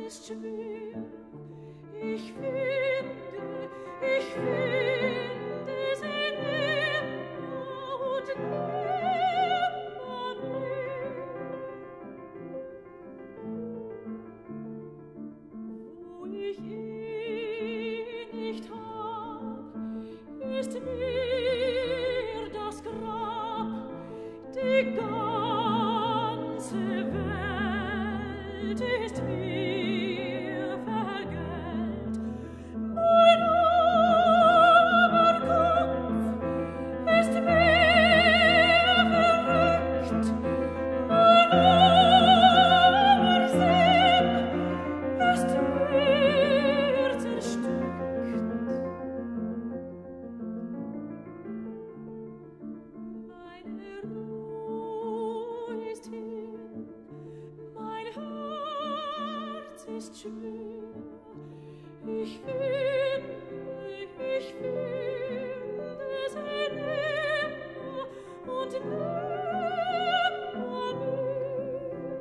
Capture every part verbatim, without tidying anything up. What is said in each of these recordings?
ist schwer. Ich finde, ich finde sie nimmer und nimmer mehr. Wo ich ihn nicht hab, ist mir das Grab, die ganze Welt ist mir vergällt. Mein armer Kopf ist mir verrückt, mein armer Sinn ist mir zerstückt. Meine Ruhe ist hin, mein Herz ist schwer. Ich finde, ich finde sie nimmer und nimmer mehr.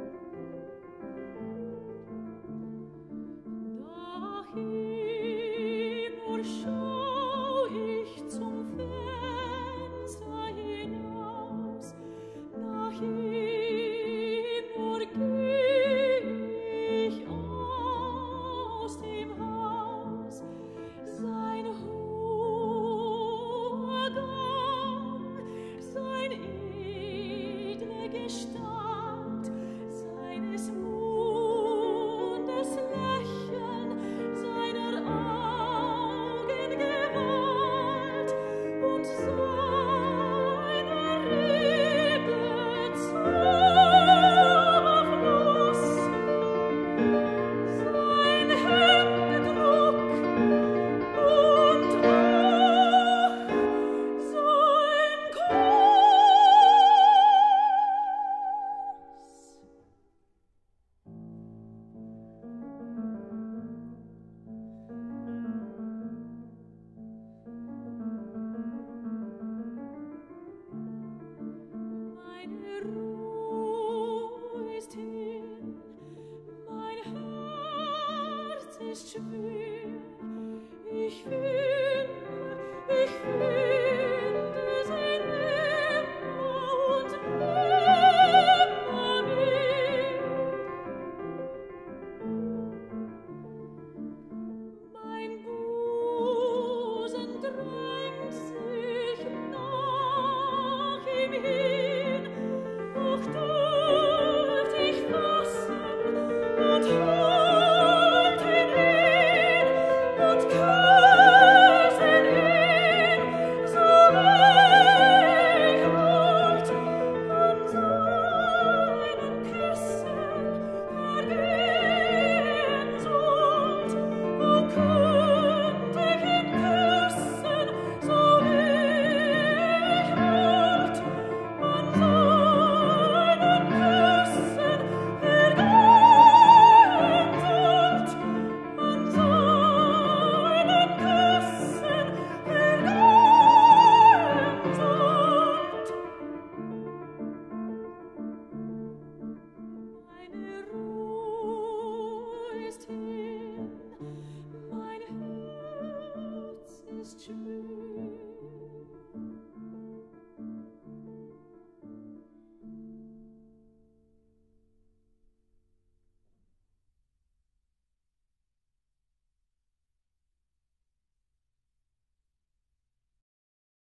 Nach ihm nur schau ich zum Fenster hinaus, nach ihm nur geh ich aus dem Haus. Sein hoher Gang, seine edle Gestalt, seines Mundes Lächeln, seiner Augen Gewalt und seiner Rede Zauberfluss, sein Händedruck und ach, sein Kuss. Meine Ruhe ist hin, mein Herz ist schwer. Ich finde, ich finde sie nimmer und nimmer mehr. Mein Busen drängt sich nach ihm hin, doch dürft ich fassen und halt ihn in und küssen ihn, so ich halt an seinen Küssen vergehen sollt. O könnt ich ihn küssen, so ich halt an seinen Küssen vergehen sollt, an seinen Küssen vergehen sollt. Meine Ruhe ist hin, mein Herz ist schwer.